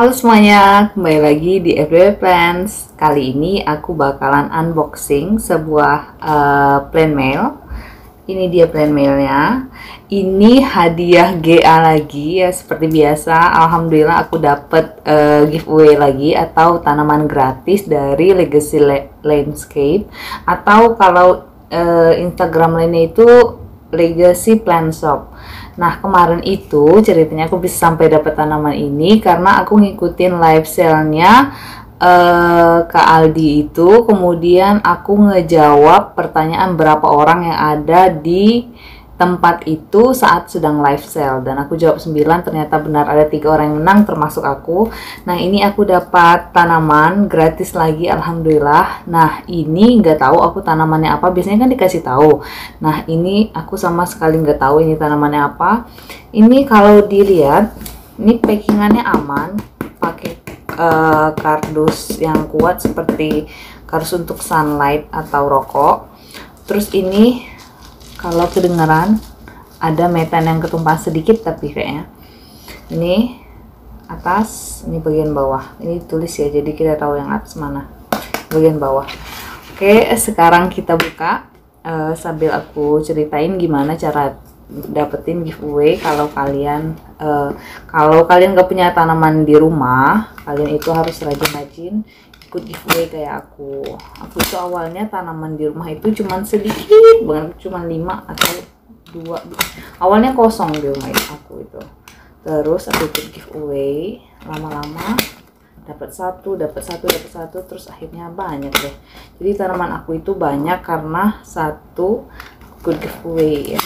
Halo semuanya, kembali lagi di FDW Plans. Kali ini aku bakalan unboxing sebuah plant mail. Ini dia plant mailnya. Ini hadiah GA lagi ya, seperti biasa. Alhamdulillah aku dapet giveaway lagi atau tanaman gratis dari Legacy Landscape, atau kalau Instagram lainnya itu Legacy Plant Shop. Nah, kemarin itu ceritanya aku bisa sampai dapat tanaman ini karena aku ngikutin live sale-nya Kak Aldi itu. Kemudian aku ngejawab pertanyaan berapa orang yang ada di tempat itu saat sedang live sale, dan aku jawab 9, ternyata benar ada 3 orang yang menang termasuk aku. Nah, ini aku dapat tanaman gratis lagi, alhamdulillah. Nah, ini nggak tahu aku tanamannya apa, biasanya kan dikasih tahu. Nah, ini aku sama sekali nggak tahu ini tanamannya apa. Ini kalau dilihat, ini packingannya aman, pakai kardus yang kuat seperti kardus untuk sunlight atau rokok. Terus ini kalau kedengaran ada metan yang ketumpah sedikit, tapi kayaknya ini atas, ini bagian bawah. Ini tulis ya, jadi kita tahu yang atas mana, bagian bawah. Oke, sekarang kita buka sambil aku ceritain gimana cara dapetin giveaway. Kalau kalian nggak punya tanaman di rumah, kalian itu harus rajin-rajin ikut giveaway kayak aku. Aku itu awalnya tanaman di rumah itu cuman sedikit banget, cuman 5 atau 2. Awalnya kosong di rumah aku itu. Terus aku ikut giveaway, lama-lama dapat satu, terus akhirnya banyak deh. Jadi tanaman aku itu banyak karena satu ikut giveaway ya.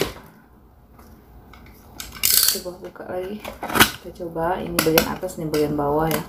Coba buka lagi, kita coba ini bagian atas, ini bagian bawah ya.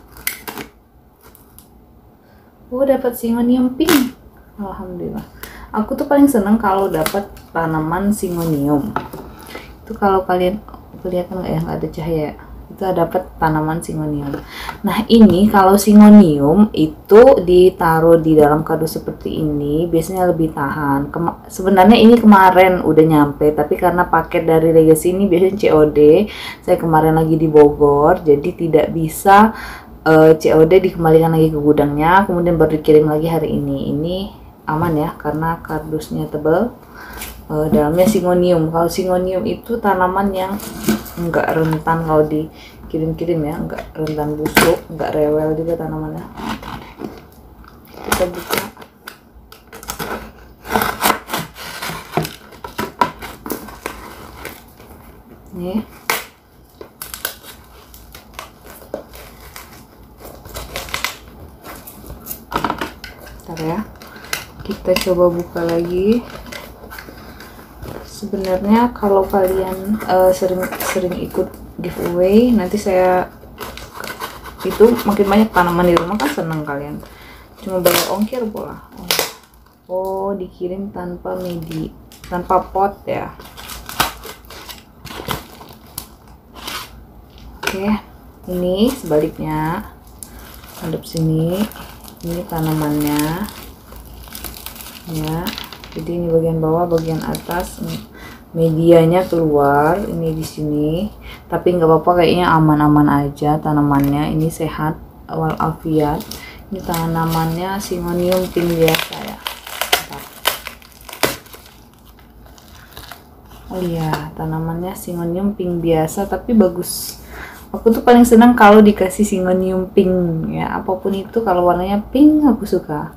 Oh, dapat Syngonium pink, alhamdulillah. Aku tuh paling seneng kalau dapat tanaman Syngonium. Itu kalau kalian kelihatan nggak ya, nggak ada cahaya, itu dapat tanaman Syngonium. Nah, ini kalau Syngonium itu ditaruh di dalam kardus seperti ini biasanya lebih tahan. Sebenarnya ini kemarin udah nyampe, tapi karena paket dari Legacy ini biasanya COD, saya kemarin lagi di Bogor, jadi tidak bisa COD dikembalikan lagi ke gudangnya, kemudian baru dikirim lagi hari ini. Ini aman ya karena kardusnya tebal. Dalamnya Syngonium. Kalau Syngonium itu tanaman yang enggak rentan kalau dikirim-kirim ya, enggak rentan busuk, enggak rewel juga tanamannya. Kita buka. Nih. Ya, kita coba buka lagi. Sebenarnya kalau kalian sering ikut giveaway, nanti saya itu makin banyak tanaman di rumah kan seneng kalian, cuma bayar ongkir pula. Oh, dikirim tanpa tanpa pot ya. Oke, ini sebaliknya, hadap sini. Ini tanamannya ya, jadi ini bagian bawah, bagian atas, medianya keluar, ini di sini. Tapi nggak apa-apa, kayaknya aman-aman aja tanamannya. Ini sehat walafiat. Ini tanamannya Syngonium pink biasa ya. Oh iya, tanamannya Syngonium pink biasa tapi bagus. Aku tuh paling senang kalau dikasih Syngonium pink ya, apapun itu kalau warnanya pink aku suka.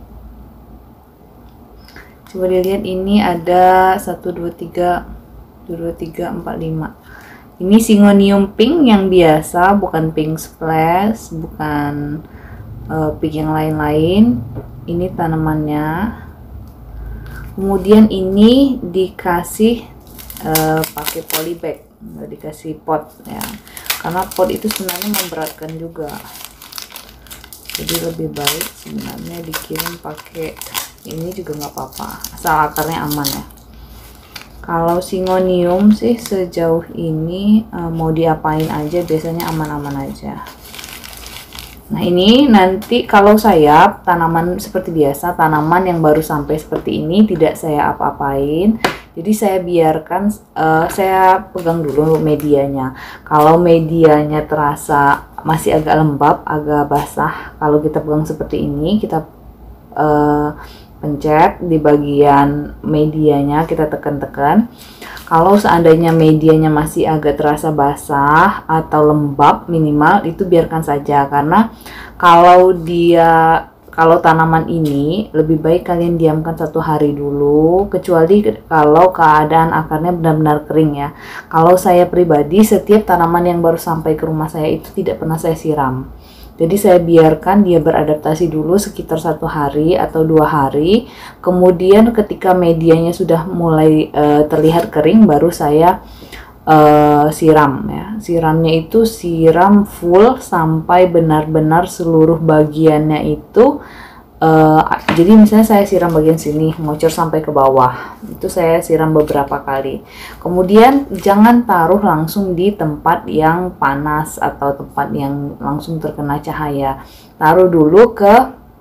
Coba dilihat, ini ada 1 2 3 4 5. Ini Syngonium pink yang biasa, bukan pink splash, bukan pink yang lain-lain. Ini tanamannya. Kemudian ini dikasih pakai polybag, nggak dikasih pot ya, karena pot itu sebenarnya memberatkan juga. Jadi lebih baik sebenarnya dikirim pakai ini juga nggak apa-apa, asal akarnya aman ya. Kalau Syngonium sih sejauh ini mau diapain aja biasanya aman-aman aja. Nah, ini nanti kalau saya tanaman seperti biasa, tanaman yang baru sampai seperti ini tidak saya apa-apain. Jadi saya biarkan, saya pegang dulu medianya. Kalau medianya terasa masih agak lembab, agak basah, kalau kita pegang seperti ini, kita pencet di bagian medianya, kita tekan-tekan. Kalau seandainya medianya masih agak terasa basah atau lembab, minimal itu biarkan saja, karena kalau tanaman ini lebih baik kalian diamkan 1 hari dulu, kecuali kalau keadaan akarnya benar-benar kering ya. Kalau saya pribadi, setiap tanaman yang baru sampai ke rumah saya itu tidak pernah saya siram. Jadi saya biarkan dia beradaptasi dulu sekitar 1 hari atau 2 hari. Kemudian ketika medianya sudah mulai terlihat kering, baru saya siram ya. Siramnya itu siram full sampai benar-benar seluruh bagiannya itu. Jadi misalnya saya siram bagian sini, ngocor sampai ke bawah, itu saya siram beberapa kali. Kemudian jangan taruh langsung di tempat yang panas atau tempat yang langsung terkena cahaya. Taruh dulu ke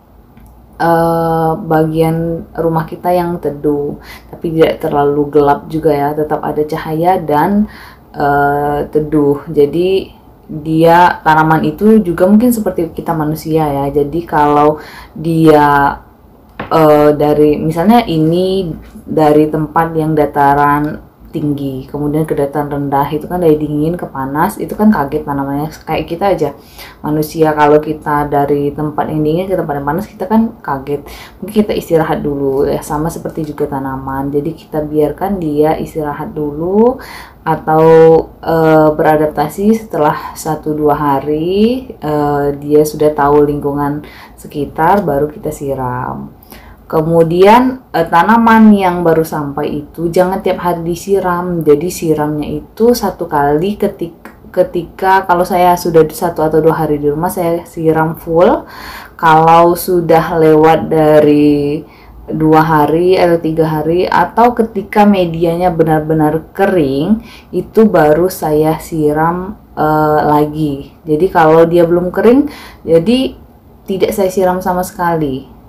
bagian rumah kita yang teduh, tapi tidak terlalu gelap juga ya, tetap ada cahaya dan teduh. Jadi tanaman itu juga mungkin seperti kita manusia ya. Jadi kalau dia dari misalnya ini dari tempat yang dataran tinggi kemudian ke dataran rendah, itu kan dari dingin ke panas, itu kan kaget tanamannya. Kayak kita aja manusia, kalau kita dari tempat yang dingin ke tempat yang panas, kita kan kaget, mungkin kita istirahat dulu ya. Sama seperti juga tanaman, jadi kita biarkan dia istirahat dulu atau beradaptasi. Setelah 1-2 hari dia sudah tahu lingkungan sekitar, baru kita siram. Kemudian tanaman yang baru sampai itu jangan tiap hari disiram. Jadi siramnya itu 1 kali ketika kalau saya sudah 1 atau 2 hari di rumah, saya siram full. Kalau sudah lewat dari 2 hari atau 3 hari, atau ketika medianya benar-benar kering, itu baru saya siram lagi. Jadi kalau dia belum kering, jadi tidak saya siram sama sekali.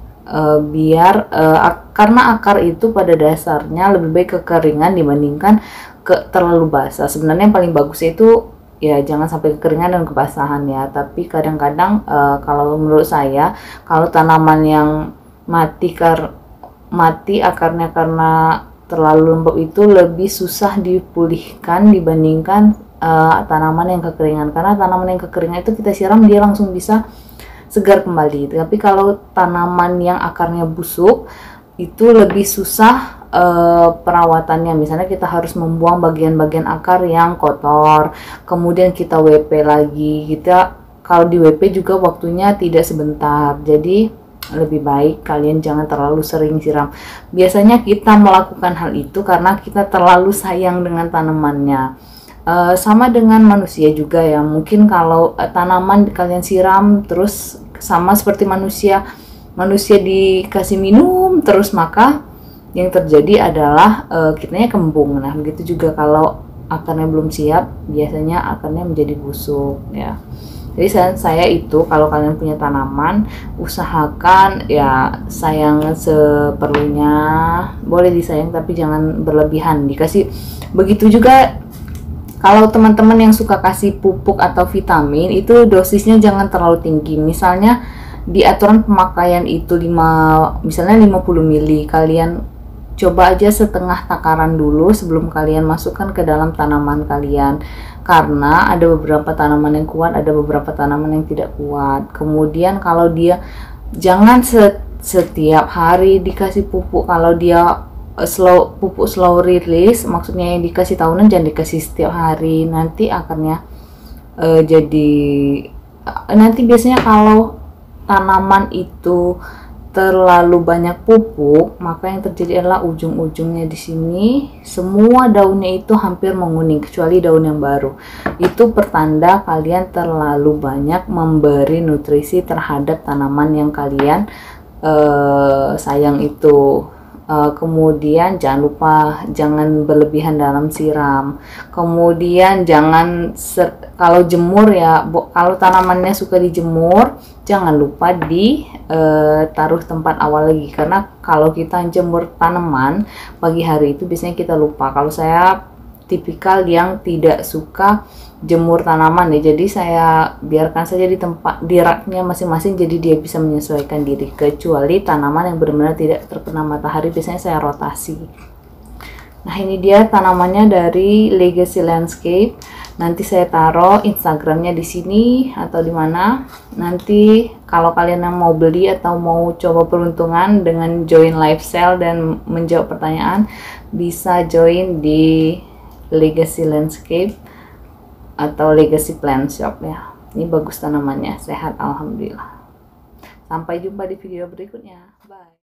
Karena akar itu pada dasarnya lebih baik kekeringan dibandingkan terlalu basah. Sebenarnya yang paling bagus itu ya jangan sampai kekeringan dan kebasahan ya. Tapi kadang-kadang kalau menurut saya, kalau tanaman yang mati akarnya karena terlalu lembab, itu lebih susah dipulihkan dibandingkan tanaman yang kekeringan. Karena tanaman yang kekeringan itu kita siram, dia langsung bisa segar kembali. Tapi kalau tanaman yang akarnya busuk, itu lebih susah perawatannya. Misalnya kita harus membuang bagian-bagian akar yang kotor, kemudian kita WP lagi. Kalau di WP juga waktunya tidak sebentar, jadi lebih baik kalian jangan terlalu sering siram. Biasanya kita melakukan hal itu karena kita terlalu sayang dengan tanamannya. Sama dengan manusia juga ya. Mungkin kalau tanaman kalian siram terus, sama seperti manusia dikasih minum terus, maka yang terjadi adalah kitanya kembung. Nah begitu juga kalau akarnya belum siap, biasanya akarnya menjadi busuk ya. Jadi saya itu kalau kalian punya tanaman, usahakan ya sayang seperlunya. Boleh disayang tapi jangan berlebihan dikasih. Begitu juga kalau teman-teman yang suka kasih pupuk atau vitamin, itu dosisnya jangan terlalu tinggi. Misalnya di aturan pemakaian itu misalnya 50 ml, kalian coba aja setengah takaran dulu sebelum kalian masukkan ke dalam tanaman kalian. Karena ada beberapa tanaman yang kuat, ada beberapa tanaman yang tidak kuat. Kemudian kalau dia jangan setiap hari dikasih pupuk. Kalau dia pupuk slow release, maksudnya yang dikasih tahunan, jangan dikasih setiap hari, nanti akarnya nanti biasanya kalau tanaman itu terlalu banyak pupuk, maka yang terjadi adalah ujung-ujungnya di sini semua daunnya itu hampir menguning kecuali daun yang baru. Itu pertanda kalian terlalu banyak memberi nutrisi terhadap tanaman yang kalian sayang itu. Kemudian jangan lupa jangan berlebihan dalam siram. Kemudian jangan kalau jemur ya, kalau tanamannya suka dijemur, jangan lupa taruh tempat awal lagi, karena kalau kita jemur tanaman pagi hari itu biasanya kita lupa. Kalau saya tipikal yang tidak suka jemur tanaman ya, jadi saya biarkan saja di tempat di raknya masing-masing, jadi dia bisa menyesuaikan diri. Kecuali tanaman yang benar-benar tidak terkena matahari, biasanya saya rotasi. Nah, ini dia tanamannya dari Legacy Landscape. Nanti saya taruh Instagramnya di sini atau di mana. Nanti kalau kalian yang mau beli atau mau coba peruntungan dengan join live sale dan menjawab pertanyaan, bisa join di Legacy Landscape atau Legacy Plant Shop ya. Ini bagus tanamannya, sehat alhamdulillah. Sampai jumpa di video berikutnya. Bye.